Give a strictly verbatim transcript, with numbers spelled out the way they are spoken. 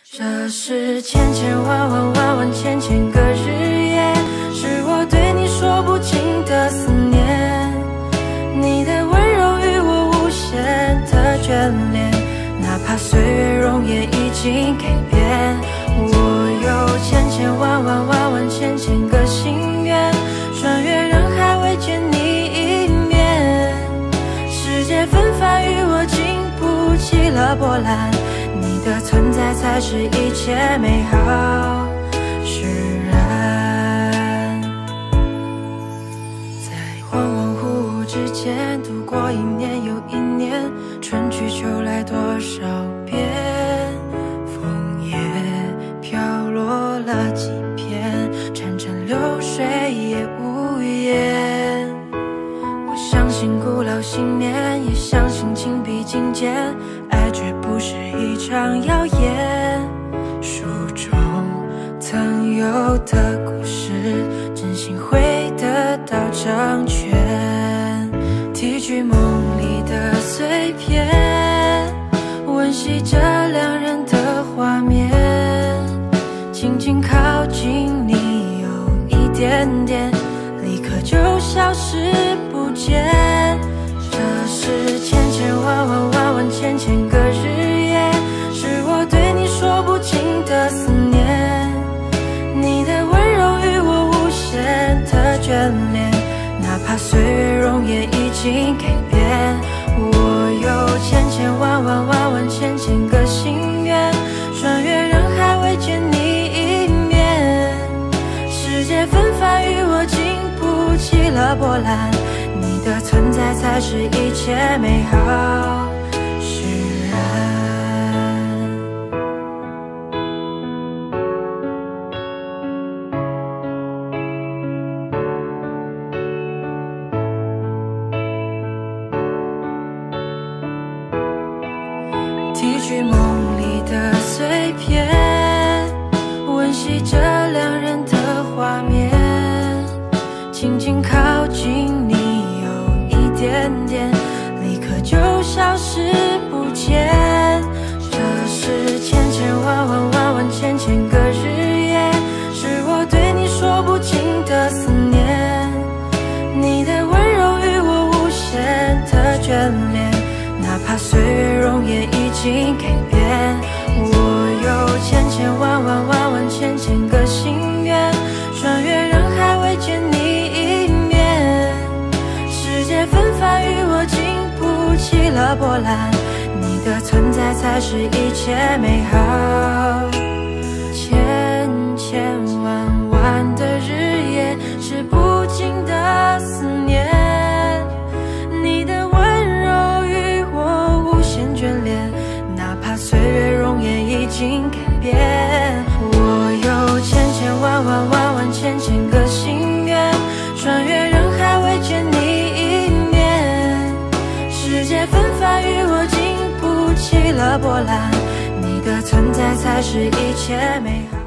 这是千千万万万万千千个日夜，是我对你说不尽的思念。你的温柔与我无限的眷恋，哪怕岁月容颜已经改变。我有千千万万万万千千个心愿，穿越人海为见你一面。世界纷繁与我经不起了波澜，你的存在才是一切美好释然。在恍恍惚惚之间度过一年又一年，春去秋来多少遍，枫叶飘落了几片，潺潺流水也无言。我相信古老信念，也相信情比金坚，爱绝不是一场谣言。书中曾有的故事，真心会得到成全。提取梦里的碎片，温习着两人的画面，轻轻靠近你有一点点，立刻就消失不见。这是千千万万万万千千个日夜，是我对你说不尽的思念。你的温柔与我无限的眷恋，哪怕岁月容颜已经改变。我有千千万万万万千千个心愿，穿越人海为见你一面。世界纷繁与我经不起了波澜，你的存在才是一切美好释然。提取梦里的碎片，温习着两人的画面，轻轻靠近你有一点点，立刻就消失不见。这是千千万万万万千千个日夜，是我对你说不尽的思念。你的温柔与我无限的眷恋，哪怕岁月容颜已经改变。我有千千万万万万千千个心愿，穿越人海为见你一面。世界纷繁与我经不起了波澜，你的存在才是一切美好。千千万万的日夜，是不尽的思念。你的温柔与我无限眷恋，哪怕岁月容颜已经改变。我有千千万万万万千千个心愿，穿越人海为见你一面。世界纷繁与我经不起了波澜，你的存在才是一切美好。